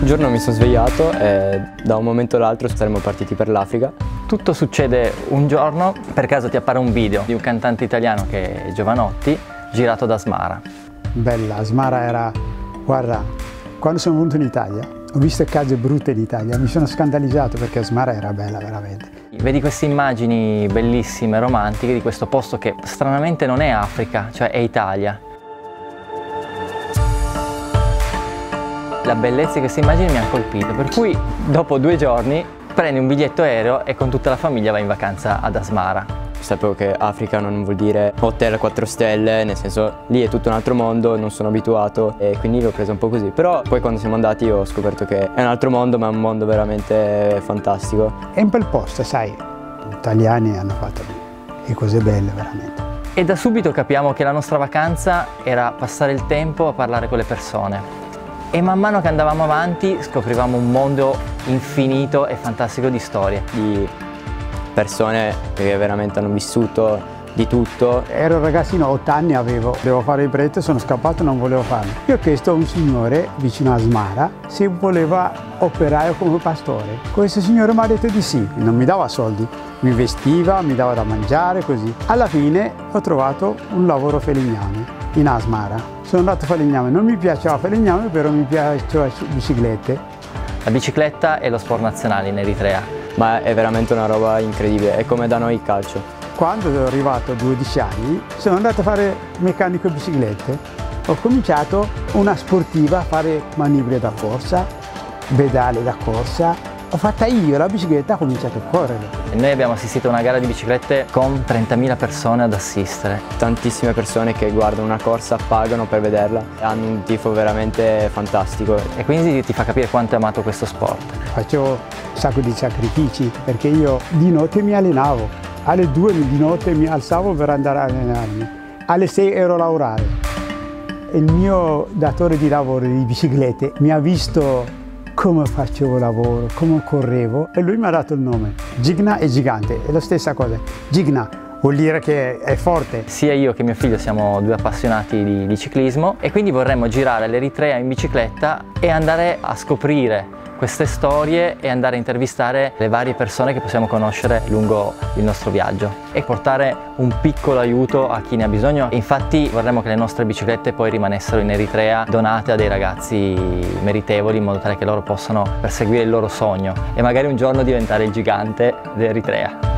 giorno mi sono svegliato e da un momento all'altro saremmo partiti per l'Africa. Tutto succede un giorno, per caso ti appare un video di un cantante italiano che è Jovanotti, girato da Asmara. Bella, Asmara era, guarda, quando sono venuto in Italia ho visto case brutte in Italia, mi sono scandalizzato perché Asmara era bella veramente. Vedi queste immagini bellissime, romantiche di questo posto che stranamente non è Africa, cioè è Italia. La bellezza di queste immagini mi ha colpito, per cui dopo 2 giorni prendi un biglietto aereo e con tutta la famiglia vai in vacanza ad Asmara. Sapevo che Africa non vuol dire hotel 4 stelle, nel senso lì è tutto un altro mondo, non sono abituato e quindi l'ho preso un po' così. Però poi quando siamo andati ho scoperto che è un altro mondo, ma è un mondo veramente fantastico. È un bel posto, sai, gli italiani hanno fatto le cose belle veramente. E da subito capiamo che la nostra vacanza era passare il tempo a parlare con le persone. E man mano che andavamo avanti scoprivamo un mondo infinito e fantastico di storie. Di persone che veramente hanno vissuto di tutto. Ero un ragazzino, 8 anni avevo, devo fare il prete, sono scappato, non volevo farlo. Io ho chiesto a un signore vicino a Asmara se voleva operare come pastore. Questo signore mi ha detto di sì, non mi dava soldi, mi vestiva, mi dava da mangiare, così. Alla fine ho trovato un lavoro falegname in Asmara. Sono andato a falegname, non mi piaceva falegname, però mi piaceva biciclette. La bicicletta è lo sport nazionale in Eritrea. Ma è veramente una roba incredibile, è come da noi il calcio. Quando sono arrivato a 12 anni sono andato a fare meccanico biciclette. Ho cominciato una sportiva a fare manubri da corsa, pedali da corsa. Ho fatta io la bicicletta, ho cominciato a correre. Noi abbiamo assistito a una gara di biciclette con 30.000 persone ad assistere. Tantissime persone che guardano una corsa, pagano per vederla, hanno un tifo veramente fantastico. E quindi ti fa capire quanto hai amato questo sport. Facevo un sacco di sacrifici perché io di notte mi allenavo. Alle 2 di notte mi alzavo per andare a allenarmi. Alle 6 ero a lavorare. Il mio datore di lavoro di biciclette mi ha visto come facevo lavoro, come correvo e lui mi ha dato il nome. Gigna e gigante, è la stessa cosa. Gigna vuol dire che è forte. Sia io che mio figlio siamo 2 appassionati di ciclismo e quindi vorremmo girare l'Eritrea in bicicletta e andare a scoprire queste storie e andare a intervistare le varie persone che possiamo conoscere lungo il nostro viaggio e portare un piccolo aiuto a chi ne ha bisogno. E infatti vorremmo che le nostre biciclette poi rimanessero in Eritrea donate a dei ragazzi meritevoli in modo tale che loro possano perseguire il loro sogno e magari un giorno diventare il gigante dell'Eritrea.